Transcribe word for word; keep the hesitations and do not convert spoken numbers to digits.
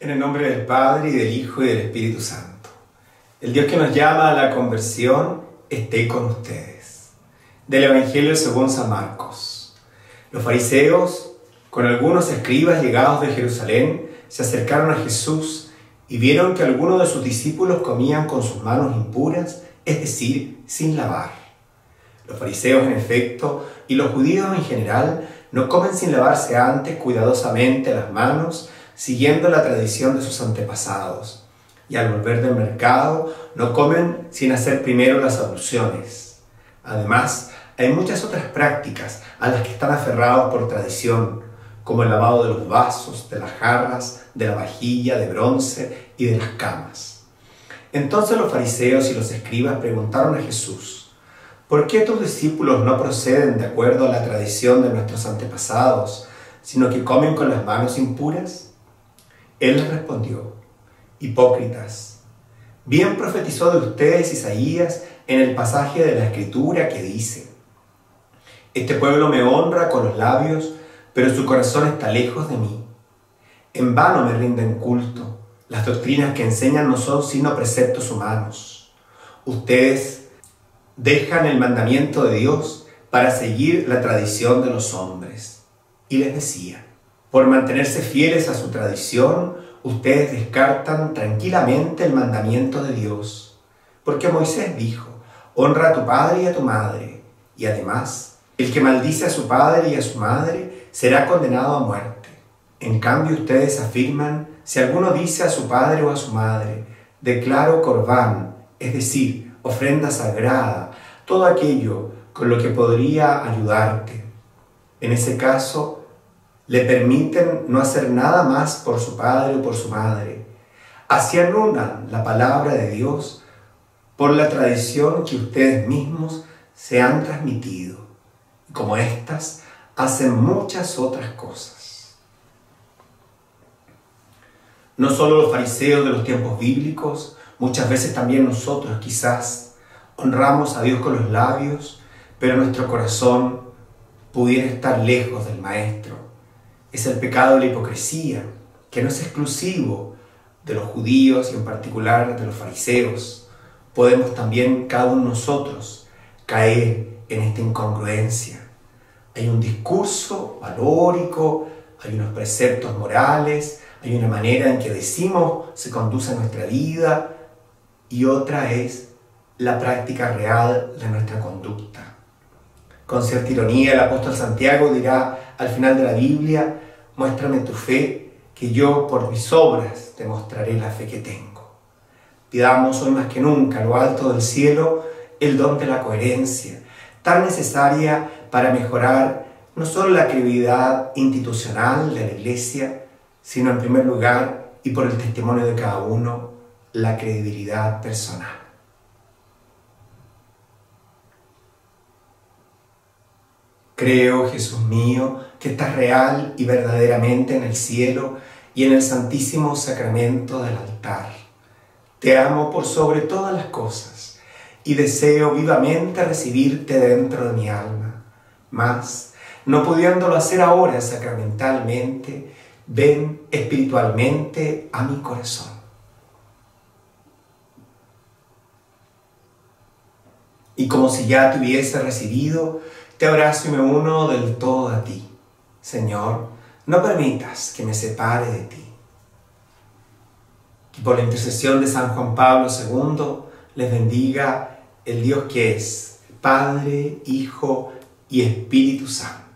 En el nombre del Padre, y del Hijo, y del Espíritu Santo. El Dios que nos llama a la conversión esté con ustedes. Del Evangelio según San Marcos. Los fariseos, con algunos escribas llegados de Jerusalén, se acercaron a Jesús y vieron que algunos de sus discípulos comían con sus manos impuras, es decir, sin lavar. Los fariseos, en efecto, y los judíos en general, no comen sin lavarse antes cuidadosamente las manos, siguiendo la tradición de sus antepasados, y al volver del mercado no comen sin hacer primero las abluciones. Además, hay muchas otras prácticas a las que están aferrados por tradición, como el lavado de los vasos, de las jarras, de la vajilla de bronce y de las camas. Entonces los fariseos y los escribas preguntaron a Jesús: ¿por qué tus discípulos no proceden de acuerdo a la tradición de nuestros antepasados, sino que comen con las manos impuras? Él les respondió: hipócritas, bien profetizó de ustedes Isaías en el pasaje de la Escritura que dice: este pueblo me honra con los labios, pero su corazón está lejos de mí. En vano me rinden culto, las doctrinas que enseñan no son sino preceptos humanos. Ustedes dejan el mandamiento de Dios para seguir la tradición de los hombres. Y les decía: por mantenerse fieles a su tradición, ustedes descartan tranquilamente el mandamiento de Dios. Porque Moisés dijo: honra a tu padre y a tu madre. Y además, el que maldice a su padre y a su madre será condenado a muerte. En cambio, ustedes afirman: si alguno dice a su padre o a su madre, declaro corbán, es decir, ofrenda sagrada, todo aquello con lo que podría ayudarte. En ese caso, le permiten no hacer nada más por su padre o por su madre. Así anulan la palabra de Dios por la tradición que ustedes mismos se han transmitido. Y como éstas, hacen muchas otras cosas. No solo los fariseos de los tiempos bíblicos, muchas veces también nosotros quizás honramos a Dios con los labios, pero nuestro corazón pudiera estar lejos del Maestro. Es el pecado de la hipocresía, que no es exclusivo de los judíos y en particular de los fariseos. Podemos también, cada uno de nosotros, caer en esta incongruencia. Hay un discurso valórico, hay unos preceptos morales, hay una manera en que decimos se conduce nuestra vida, y otra es la práctica real de nuestra conducta. Con cierta ironía, el apóstol Santiago dirá al final de la Biblia: muéstrame tu fe, que yo por mis obras te mostraré la fe que tengo. Pidamos hoy más que nunca, a lo alto del cielo, el don de la coherencia, tan necesaria para mejorar no solo la credibilidad institucional de la Iglesia, sino en primer lugar, y por el testimonio de cada uno, la credibilidad personal. Creo, Jesús mío, que estás real y verdaderamente en el cielo y en el santísimo sacramento del altar. Te amo por sobre todas las cosas y deseo vivamente recibirte dentro de mi alma. Mas, no pudiéndolo hacer ahora sacramentalmente, ven espiritualmente a mi corazón. Y como si ya te hubiese recibido, te abrazo y me uno del todo a ti. Señor, no permitas que me separe de ti. Y por la intercesión de San Juan Pablo segundo, les bendiga el Dios que es Padre, Hijo y Espíritu Santo.